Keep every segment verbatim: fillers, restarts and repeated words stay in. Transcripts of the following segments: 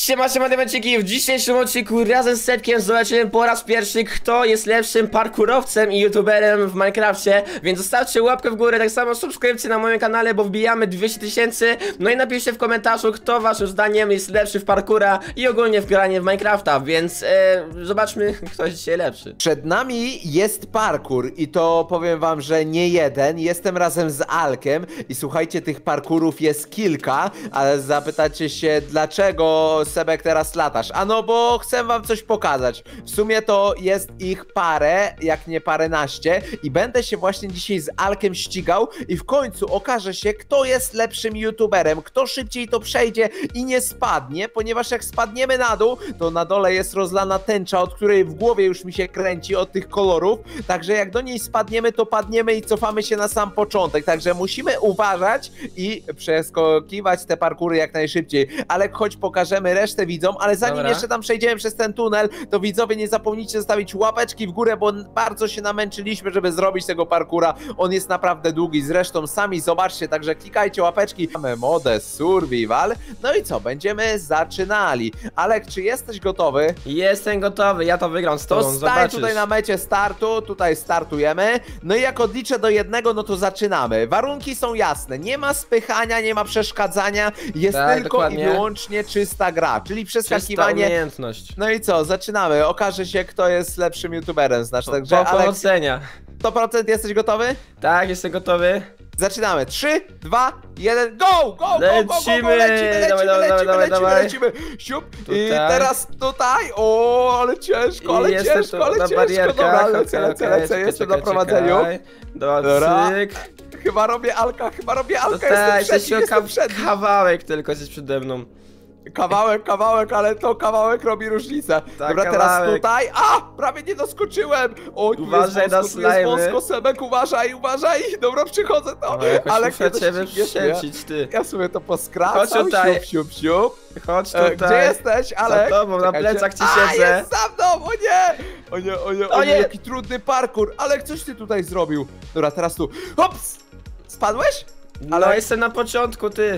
Siema, siema, diamenciki. W dzisiejszym odcinku razem z Sepkiem zobaczymy po raz pierwszy, kto jest lepszym parkurowcem i youtuberem w Minecrafcie. Więc zostawcie łapkę w górę, tak samo subskrypcję na moim kanale, bo wbijamy dwieście tysięcy. No i napiszcie w komentarzu, kto waszym zdaniem jest lepszy w parkura i ogólnie w granie w Minecrafta. Więc e, zobaczmy, kto jest dzisiaj lepszy. Przed nami jest parkour i to powiem wam, że nie jeden. Jestem razem z Alkiem i słuchajcie, tych parkurów jest kilka, ale zapytacie się, dlaczego Sebek teraz latasz? Ano, bo chcę wam coś pokazać. W sumie to jest ich parę, jak nie paręnaście, i będę się właśnie dzisiaj z Alkiem ścigał i w końcu okaże się, kto jest lepszym youtuberem, kto szybciej to przejdzie i nie spadnie, ponieważ jak spadniemy na dół, to na dole jest rozlana tęcza, od której w głowie już mi się kręci od tych kolorów, także jak do niej spadniemy, to padniemy i cofamy się na sam początek, także musimy uważać i przeskakiwać te parkury jak najszybciej. Ale choć pokażemy resztę widzom, ale zanim Dobra. jeszcze tam przejdziemy przez ten tunel, to widzowie nie zapomnijcie zostawić łapeczki w górę, bo bardzo się namęczyliśmy, żeby zrobić tego parkura. On jest naprawdę długi, zresztą sami zobaczcie, także klikajcie łapeczki. Mamy modę survival. No i co, będziemy zaczynali. Alek, czy jesteś gotowy? Jestem gotowy, ja to wygram z tobą, To stań zobaczysz. tutaj na mecie startu, tutaj startujemy. No i jak odliczę do jednego, no to zaczynamy. Warunki są jasne, nie ma spychania, nie ma przeszkadzania, jest Tak, tylko dokładnie. i wyłącznie czysta gra, czyli Czysta przeskakiwanie. umiejętność. No i co, zaczynamy. Okaże się, kto jest lepszym youtuberem z nas. Także Po Alek, powodzenia. sto procent jesteś gotowy? Tak, jestem gotowy. Zaczynamy. trzy, dwa, jeden, go! Go, go, go, go, go, Lecimy! go, lecimy, lecimy, Dawaj, dawaj, lecimy, dawaj, lecimy, dawaj. lecimy. Siup. I Tutaj. teraz tutaj. O, ale ciężko, ale I jestem ciężko, tu ale na ciężko. barierkach. Dobra, lecę, Okej, lecę, okej, lecę, czekaj, jestem czekaj, na prowadzeniu. czekaj. Dobra, Dobra. cyk. Chyba robię Alka, chyba robię No Alka, tak, jestem przed jesteś nim, o jestem ka przed nim. kawałek tylko jesteś przede mną. Kawałek, kawałek, ale to kawałek robi różnicę. Tak, Dobra, teraz kawałek. tutaj. A! Prawie nie doskoczyłem! O, tu Uważaj jest na wąsko, tu jest slajmy. wąsko, Sebek, uważaj, uważaj! Dobra, przychodzę to. No, jakoś Ale muszę kiedy ciebie ścigniesz mnie, przecić, ty. ja sobie to poskracam. Chodź tutaj. Siup, siup, siup. Chodź E, tutaj. gdzie jesteś, Alek? Za tobą, na Czekajcie. plecach ci A, siedzę. jest za mną, o nie! O nie, o nie, o, O nie, nie. jaki trudny parkour. Alek, coś ty tutaj zrobił? Dobra, teraz tu. Hops! Spadłeś? No Ale- jestem na początku, ty.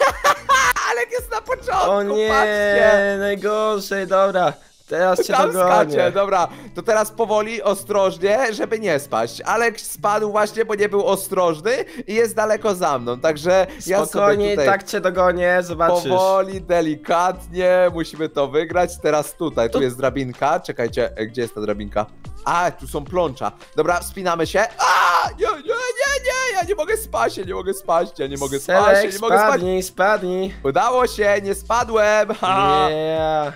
Alek jest na początku, O nie, patrzcie! najgorzej, dobra. Teraz cię Tam skacze, dogonię. dobra, to teraz powoli, ostrożnie, żeby nie spaść. Alek spadł właśnie, bo nie był ostrożny i jest daleko za mną, także ja Spokojnie, sobie tutaj tak cię dogonię, zobaczysz. powoli, delikatnie, musimy to wygrać. Teraz tutaj, tu To- jest drabinka, czekajcie, e, gdzie jest ta drabinka? A, tu są plącza. Dobra, wspinamy się. A, nie, nie, nie, nie, ja nie mogę spaść, ja nie mogę spaść, ja nie mogę spaść, ja Selek, nie mogę spać. spadnij, spadnij. Udało się, nie spadłem, ha. Yeah.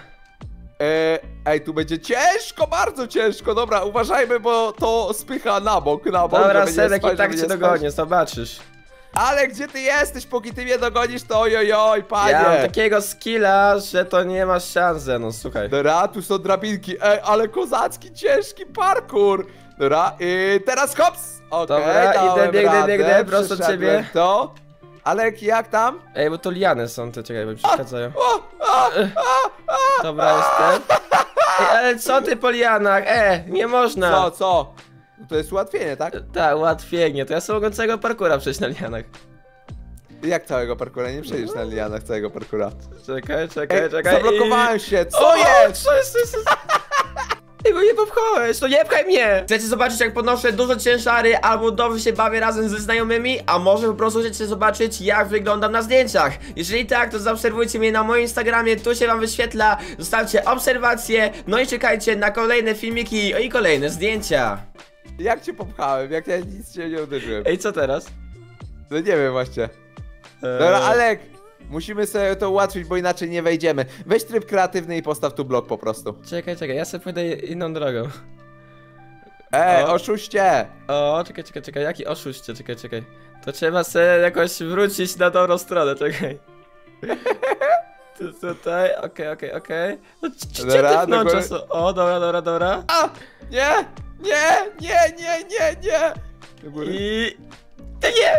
E, ej, tu będzie ciężko, bardzo ciężko. Dobra, uważajmy, bo to spycha na bok, na bok. Dobra, żeby nie Selek, spać, i tak żeby cię nie dogonię, zobaczysz. spać. Ale gdzie ty jesteś? Póki ty mnie dogonisz, to ojojoj, panie. Ja mam takiego skilla, że to nie masz szans, no słuchaj. Dobra, tu są drabinki. Ej, ale kozacki, ciężki parkour. Dobra, i teraz hops. Okej, Dobra, dałem idę, biegnę, radę, biegnę, prosto do przeszedłem ciebie. to. Alek, jak tam? Ej, bo to liany są, te czekaj, bo mi przeszkadzają. O, a, a, a. Dobra, jestem. Ej, ale co ty po lianach? E, nie można. Co, co? To jest ułatwienie, tak? Tak, ułatwienie, to ja sobie mogę całego parkura przejść na lianach. Jak całego parkura? Nie przejdziesz na lianach całego parkura. Czekaj, czekaj, Ej, czekaj. zablokowałem i- się, co O, jest? Co jest, co jest? co jest? Ej, bo nie popchałeś, to nie pchaj mnie! Chcecie zobaczyć, jak podnoszę duże ciężary, albo dobrze się bawię razem ze znajomymi, a może po prostu chcecie zobaczyć, jak wyglądam na zdjęciach? Jeżeli tak, to zaobserwujcie mnie na moim Instagramie, tu się wam wyświetla, zostawcie obserwacje, no i czekajcie na kolejne filmiki i kolejne zdjęcia. Jak cię popchałem? Jak ja nic cię nie uderzyłem? Ej, co teraz? No nie wiem właśnie. Eee, Dobra, Alek, musimy sobie to ułatwić, bo inaczej nie wejdziemy. Weź tryb kreatywny i postaw tu blok po prostu. Czekaj, czekaj, ja sobie pójdę inną drogą. Ej, O. oszuście! O, czekaj, czekaj, czekaj, jaki oszuście, czekaj, czekaj. To trzeba sobie jakoś wrócić na dobrą stronę, czekaj. Tu, tutaj, okej, okej, okej. No, c- c- gdzie Dobra, te do góry. pnącza są? O, dobra, dobra, dobra. A! Nie! Nie! Nie! Nie! Nie! Nie! Do góry. I... To nie!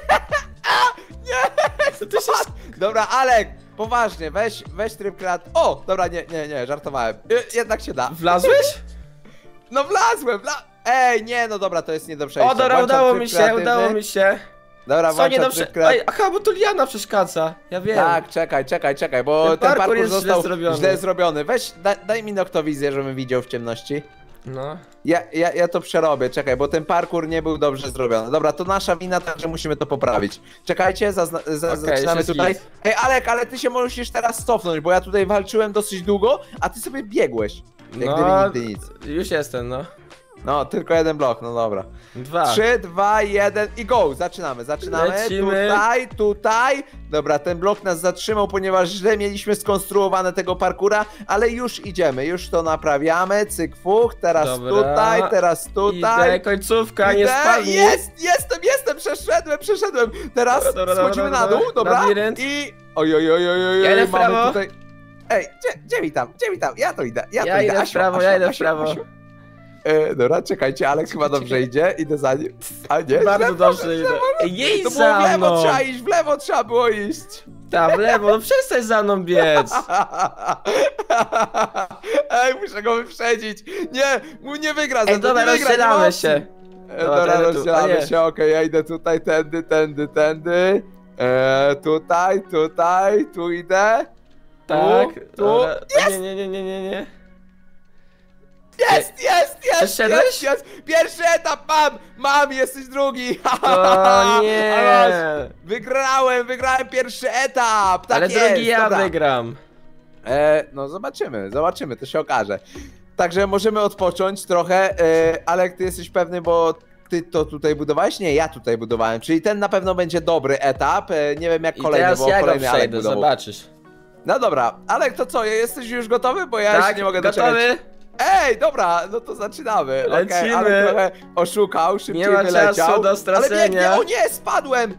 Nie! Co ty się... Dobra, Alek, poważnie, weź, weź tryb kreatywny. O! Dobra, nie, nie, nie, żartowałem. Y, Jednak się da. Wlazłeś? No wlazłem, wla... Ej, nie, no dobra, to jest nie do przejścia. O, dobra, Włączam udało tryb mi się, kreatywny. udało mi się. Dobra, Co nie włączam do tryb prze... kreat... Ej, aha, bo tu liana przeszkadza. Ja wiem. Tak, czekaj, czekaj, czekaj, bo Ten ten parkour parkour jest źle został zrobiony. źle zrobiony. Weź, da, daj mi noktowizję, żebym widział w ciemności. No. Ja, ja, ja to przerobię, czekaj, bo ten parkour nie był dobrze zrobiony. Dobra, to nasza wina, także musimy to poprawić. Czekajcie, zazna, za, Okej, zaczynamy jest tutaj. git. Ej, Alek, ale ty się musisz teraz cofnąć, bo ja tutaj walczyłem dosyć długo, a ty sobie biegłeś. Jak No, gdyby nigdy nic. już jestem, no. No, tylko jeden blok, no dobra. Dwa. trzy, dwa, jeden i go! Zaczynamy, zaczynamy. Lecimy. Tutaj, tutaj. Dobra, ten blok nas zatrzymał, ponieważ źle mieliśmy skonstruowane tego parkura, ale już idziemy, już to naprawiamy. Cyk, fuch, teraz Dobra. tutaj, teraz tutaj. Idę, końcówka, nie Idę. spadnij. Jest, jestem, jestem, przeszedłem, przeszedłem. Teraz Dobra, dobra, schodzimy dobra, na dół, dobra. dobra? Labirynt. I... Oj, oj, oj, oj, oj, Ja idę w mamy prawo. tutaj... Ej, gdzie, gdzie mi tam, gdzie mi tam? Ja to idę, ja, Ja to idę. idę w Asiu, prawo, Asiu, ja idę w Asiu, prawo. Asiu. E, dobra, czekajcie, Alek chyba dobrze idzie, idę za nim. A nie, Bardzo źle dobrze poszedł, idę. źle poszedł. Jej To było za w lewo mną. trzeba iść, w lewo trzeba było iść. Tam, w lewo, no przestań za mną biec. Ej, muszę go wyprzedzić. Nie, mu nie wygra, Ej, za to dobra, nie wygra, nie ma rozdzielamy opcji. się. E, Dobra, Dobra, tędy tu. A rozdzielamy nie. się, okej, ja idę tutaj, tędy, tędy, tędy. E, tutaj, tutaj, tu idę. Tak, tu, dobra. jest! Nie, nie, nie, nie, nie, nie. Jest, jest, jest, Przeszedłeś? jest, jest. Pierwszy etap mam, mam, jesteś drugi. O nie. A masz, wygrałem, wygrałem pierwszy etap. Tak Ale jest, drugi ja dobra. wygram. E, no zobaczymy, zobaczymy, to się okaże. Także możemy odpocząć trochę, e, Alek, ty jesteś pewny, bo ty to tutaj budowałeś? Nie, ja tutaj budowałem, czyli ten na pewno będzie dobry etap, e, nie wiem jak I kolejny, teraz bo ja go kolejny Alek przejdę, budował. zobaczysz. No dobra, Alek, to co, jesteś już gotowy? Bo ja Tak, jeszcze nie mogę gotowy? doczekać. Ej, dobra, no to zaczynamy. Okej, Lecimy. Alek trochę oszukał, szybciej Nie ma wyleciał. czasu do Ale stracenia. biegnie, o nie, spadłem!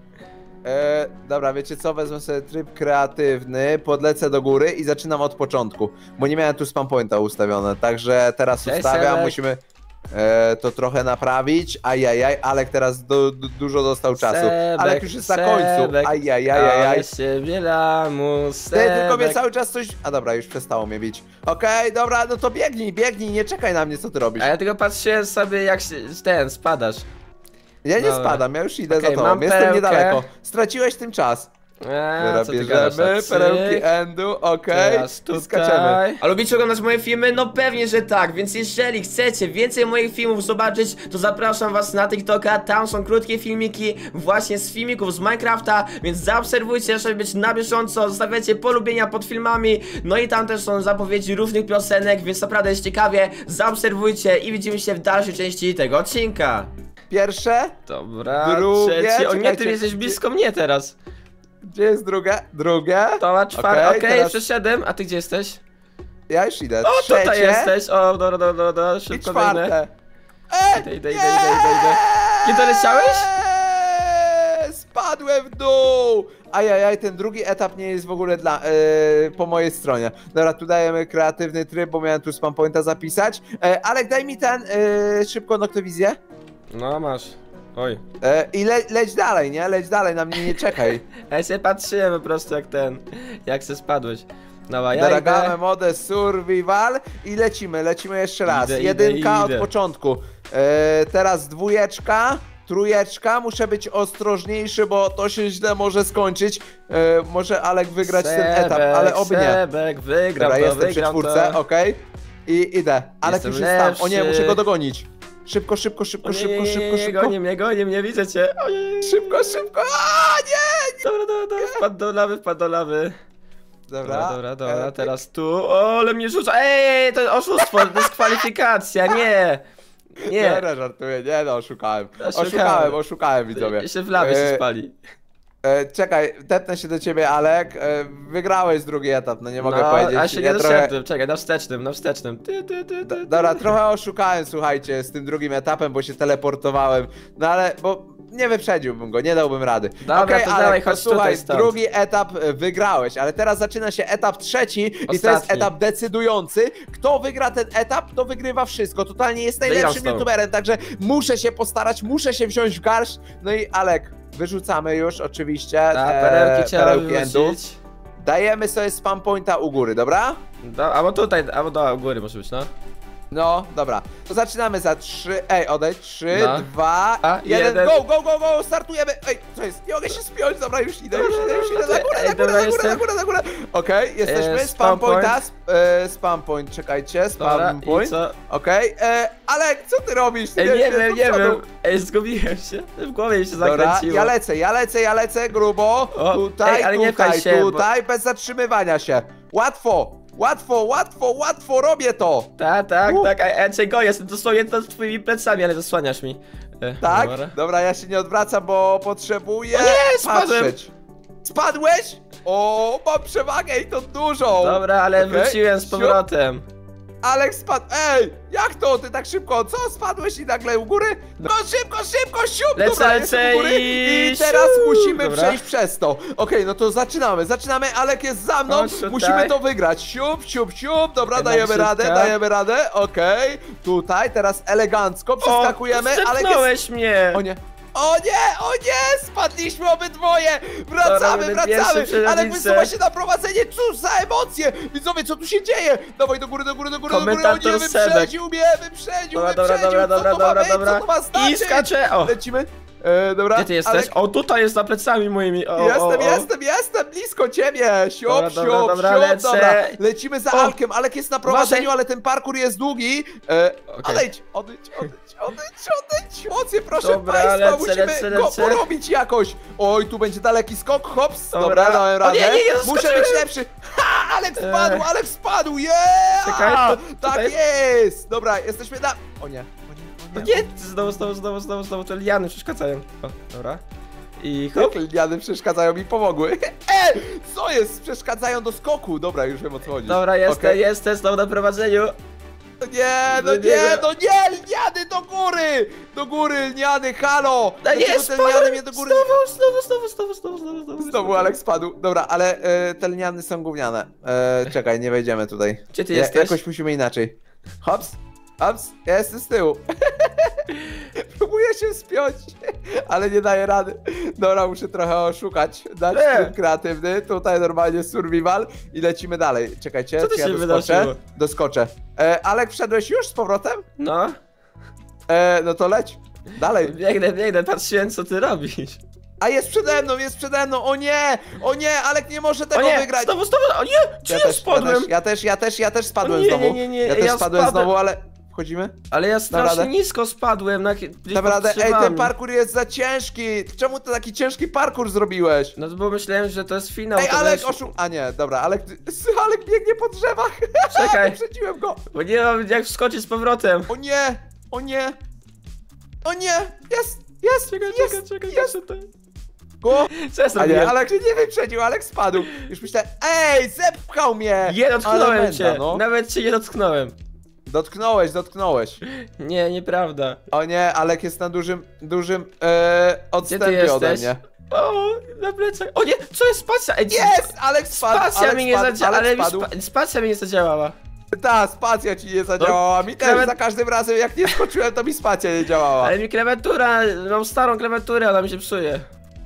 E, dobra, wiecie co, wezmę sobie tryb kreatywny, podlecę do góry i zaczynam od początku, bo nie miałem tu spam pointa ustawione, także teraz Cześć, ustawiam, Sebek. musimy e, to trochę naprawić, ajajaj, Alek teraz du, du, dużo dostał czasu, Sebek, Alek już jest na końcu, Sebek, ajajajaj. Ale siebie lamus, Ty tylko mnie Sebek. cały czas coś... A dobra, już przestało mnie bić. Okej, dobra, no to biegnij, biegnij, nie czekaj na mnie, co ty robisz. A ja tylko patrzyłem sobie jak się, ten, spadasz. Ja nie dobra. spadam, ja już idę Okej, za tobą, mam jestem perełkę. niedaleko. Straciłeś tym czas. A, Dobra, co ty gadasz, bierzemy tak, perełki cyk. endu, okej, Teraz i skaczemy. tutaj. A lubicie oglądać moje filmy? No pewnie, że tak, więc jeżeli chcecie więcej moich filmów zobaczyć, to zapraszam was na TikToka, tam są krótkie filmiki właśnie z filmików z Minecrafta, więc zaobserwujcie, żeby być na bieżąco, zostawiacie polubienia pod filmami, no i tam też są zapowiedzi różnych piosenek, więc naprawdę jest ciekawie, zaobserwujcie i widzimy się w dalszej części tego odcinka. Pierwsze, Dobra, Drugie, trzecie, o nie, ty czekajcie. jesteś blisko mnie teraz. gdzie jest drugie? Drugie. To ma czwarte, okej, teraz przeszedłem, a ty gdzie jesteś? Ja już idę. O, Trzecie tutaj jesteś! O, dobra, dobra, dobra, dobra, i szybko czwarte. biegnę. Ej, Idę, idę, idę, idę, idę, idę. Kiedy leciałeś? Eee, Spadłem w dół! Ajajaj, ten drugi etap nie jest w ogóle dla, e, po mojej stronie. Dobra, tu dajemy kreatywny tryb, bo miałem tu spam pointa zapisać. E, Alek, daj mi ten, e, szybko noktowizję. No, masz. Oj. E, I le, leć dalej, nie? Leć dalej, na mnie nie czekaj. Ja się patrzyłem po prostu jak ten, jak se spadłeś. Dobra, ja Daragamy idę. modę survival i lecimy, lecimy jeszcze raz. Idę, Jedynka idę, od idę. początku. E, teraz dwójeczka. Trójeczka, muszę być ostrożniejszy, bo to się źle może skończyć. E, może Alek wygrać ten etap, ale oby nie. Sebek, wygram Dobra, to, jestem przy wygram czwórce, to. okej. I idę. Alek Jestem już jest tam. O nie, lepszy. muszę go dogonić. Szybko, szybko, szybko, O nie, szybko, nie, nie, szybko, nie, szybko. goni mnie, goni mnie, widzę cię. Ojej. Szybko, szybko. A nie! Dobra, dobra, dobra, wpadł do lawy, wpadł do lawy. Dobra, Dobra, dobra, dobra, e, teraz tu. O, ale mnie rzuca. Ej, to oszustwo, dyskwalifikacja, nie. Nie. Dobra, żartuję, nie no, oszukałem. Oszukałem. Oszukałem, oszukałem widzowie. Się w lawie się E, spali. E, czekaj, tepnę się do ciebie, Alek. E, wygrałeś drugi etap, no nie mogę No, powiedzieć. a się nie ja trochę... doszedłem, czekaj, na wstecznym, na wstecznym. Ty, ty, ty, ty, ty. Dobra, trochę oszukałem, słuchajcie, z tym drugim etapem, bo się teleportowałem. No ale, bo nie wyprzedziłbym go, nie dałbym rady. Dobra, Okej, to Alek, dawaj, to chodź słuchaj, tutaj stąd. drugi etap e, wygrałeś, ale teraz zaczyna się etap trzeci i to jest Ostatni. etap decydujący. Kto wygra ten etap, to wygrywa wszystko. Totalnie jest Wygram najlepszym z tobą. youtuberem, także muszę się postarać, muszę się wziąć w garść. No i Alek, wyrzucamy już oczywiście Ta, te perełki trzeba perełki endu. wyrzucić. Dajemy sobie spam pointa u góry, dobra? Do, albo tutaj, albo do góry może być, no. No, dobra. To zaczynamy za trzy. Ej, odejdź. trzy, No. dwa, A, jeden. jeden. Go, go, go, go, startujemy. Ej, co jest? Nie mogę się spiąć. Dobra, już idę, już idę, już idę. Na górę, Ej, na górę, dobra, na górę, jestem. na górę, na górę. Okej, jesteśmy. E, Spam spam pointa. point. Sp e, spam point, czekajcie. Dobra, Spam i point. co? Okej, e, Alek, co ty robisz? Ty Ej, nie wiesz, wiem, do nie przodu. wiem. Ej, zgubiłem się. W głowie mi się Dobra, zakręciło. ja lecę, ja lecę, ja lecę grubo. O, Tutaj, ej, ale nie tutaj, pchaj się, bo- tutaj, bez zatrzymywania się. Łatwo, łatwo, łatwo, łatwo robię to. Tak, tak, U. tak, a ja cię goję, jestem dosłownie to z twoimi plecami, ale zasłaniasz mi. E, Tak? dobra. Dobra, ja się nie odwracam, bo potrzebuję O nie, spadłem. patrzeć. Spadłeś? O, mam przewagę i to dużą. Dobra, ale Okej, wróciłem z siup. powrotem. Alek spadł. Ej, jak to? Ty tak szybko, co? Spadłeś i nagle u góry? No szybko, szybko, siup! Lecę, Dobra, lecę jestem u góry i i teraz siup. musimy Dobra. przejść przez to. Okej, no to zaczynamy, zaczynamy, Alek jest za mną, Chodź tutaj. musimy to wygrać. Siup, siup, siup, dobra, Jedna dajemy siupka. radę, dajemy radę, okej. Tutaj, teraz elegancko, przeskakujemy, O, Alek jest... zepchnąłeś mnie. O nie. O nie, o nie, spadliśmy obydwoje! Wracamy, Dobra, będę wracamy! pierwszy Ale przerobnicę. wysuwa się na prowadzenie, cóż za emocje! Widzowie, co tu się dzieje? Dawaj do góry, do góry, do góry, do góry! O Komentator nie, Sebek. wyprzedził mnie, wyprzedził, Dobra, dobra, wyprzedził! dobra, dobra, co to ma dobra, być? dobra. Co to ma I znaczyć? skaczę, o. Lecimy. E, dobra, Gdzie ty jesteś? Alek, O, tutaj jest za plecami moimi. O, jestem, o, o. jestem, jestem, blisko ciebie! Siop, Dobra, siop, dobra, dobra, siop, lecę. dobra. Lecimy za O. Alkiem, Alek jest na prowadzeniu, Uważaj. ale ten parkour jest długi. E, Okej. Odejdź, odejdź, odejdź, odejdź, odejdź! Emocje, proszę Dobra, państwa, lecę, musimy lecę, go lecę. porobić jakoś! Oj, tu będzie daleki skok, hops! Dobra, Dobra. dałem O radę. nie, nie, nie, Muszę zaskoczyłem. być lepszy! Ha! Alek spadł, Eee. Alek spadł! Yeah! Czekaj, to- Tak tutaj. jest! Dobra, jesteśmy na... O nie, o nie, No o nie. nie, znowu, znowu, znowu, znowu, znowu, te liany przeszkadzają. O, dobra. I hop. Jak liniany przeszkadzają mi pomogły. E! Co jest? Przeszkadzają do skoku. Dobra, już wiem o co chodzi. Dobra, jestem, Okej. jestem, znowu na prowadzeniu. No nie, no No nie, nie, no. no nie, lniany do góry! Do góry, lniany, halo! No Dlaczego jest, ten lniany mnie do góry... Znowu, znowu, znowu, znowu, znowu, znowu, znowu. Znowu Alek spadł. Dobra, ale e, te lniany są gówniane. E, czekaj, nie wejdziemy tutaj. Gdzie ty Ja- jesteś? Jakoś musimy inaczej. Hops, hops, ja jestem z tyłu. Próbuję się spiąć, ale nie daję rady. Dobra, muszę trochę oszukać. Dać E. tryb kreatywny. Tutaj normalnie survival i lecimy dalej. Czekajcie, Co tu czy ja się doskoczę? wydarzyło? Doskoczę. E, Alek, wszedłeś już z powrotem? No, E, no to leć. Dalej. biegnę, biegnę, patrzyłem co ty robisz. A jest przede mną, jest przede mną. O nie, o nie, Alek nie może O tego nie, wygrać. znowu, znowu, o nie, czy ja, ja, też, ja, spadłem? też, ja też, ja też, ja też spadłem O nie, znowu. nie, nie, nie, ja też ja spadłem spadłem. znowu, ale wchodzimy? Ale ja strasznie radę? nisko spadłem, na gdzieś Naprawdę, pod ej, ten drzewami. parkour jest za ciężki. Czemu ty taki ciężki parkour zrobiłeś? No bo myślałem, że to jest finał. Ej, to Alek, wiesz- oszu... A nie, dobra, Alek, Alek biegnie po drzewach. Czekaj. Wyprzedziłem go. Bo nie mam jak wskoczyć z powrotem. O nie, o nie, o nie, jest, jest, Czekaj, jest, czekaj, czekaj, jest. czekaj. Go. Co ja A nie, zrobiłem? Alek się nie wyprzedził, Alek spadł. Już myślę, ej, zepchał mnie. Nie dotknąłem Ale cię, menda, no. nawet cię nie dotknąłem. Dotknąłeś, dotknąłeś. Nie, nieprawda. O nie, Alek jest na dużym, dużym e, Gdzie ty odstępie ode jesteś? mnie. O, na plecach. O nie, co jest spacja? Ej, Jest! Alek spadł, Spacja Alek mi nie spadł, zadziałała, Alek ale mi spadł. spa spacja mi nie zadziałała. Ta, spacja ci nie zadziałała, mi też nawet- za każdym razem jak nie skoczyłem, to mi spacja nie działała. Ale mi klawiatura, mam starą klawiaturę, ona mi się psuje.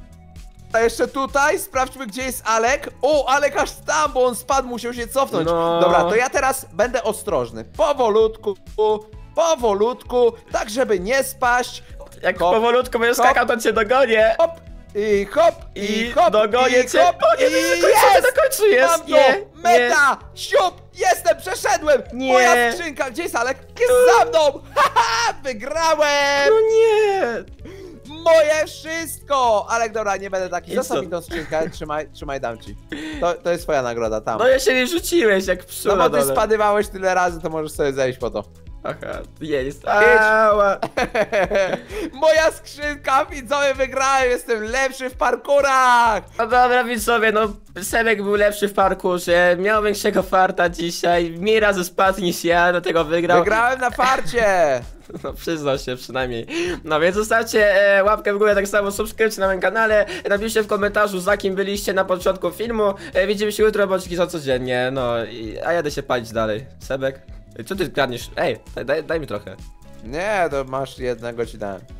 A jeszcze tutaj, sprawdźmy gdzie jest Alek. O, Alek aż tam, bo on spadł, musiał się cofnąć. No. Dobra, to ja teraz będę ostrożny. Powolutku, powolutku, tak żeby nie spaść. Jak Hop, powolutku będziesz hop. skakał, to cię dogonię. Hop, i hop, i, I hop, dogonię i cię. hop, O nie, i nie, na końcu, jest! na końcu jest. Mam to! Nie, nie. Meta! Siup! Jestem, przeszedłem! Nie. Moja skrzynka, gdzie jest Alek? Jest za mną! Haha, wygrałem! No nie. Moje wszystko! Alek, dobra, nie będę taki. I Zostaw co? mi tą skrzynkę, trzymaj, trzymaj, dam ci. To, to jest twoja nagroda, tam. No ja się nie rzuciłeś jak psu No na bo ty dole. spadywałeś tyle razy, to możesz sobie zejść po to. Aha, jest. Ała. Moja skrzynka, widzowie, wygrałem, jestem lepszy w parkurach! No dobra widzowie, no Sebek był lepszy w parkurze, miał większego farta dzisiaj, mniej razy spadł niż ja, dlatego wygrał. Wygrałem na farcie! No przyznał się przynajmniej. No więc zostawcie e, łapkę w górę, tak samo subskrypcję na moim kanale, napiszcie w komentarzu za kim byliście na początku filmu. E, widzimy się jutro, bądź za codziennie, no i, a jadę się palić dalej. Sebek? Ej, co ty kradniesz? Ej, daj, daj, daj mi trochę. Nie, to masz jednego ci dałem.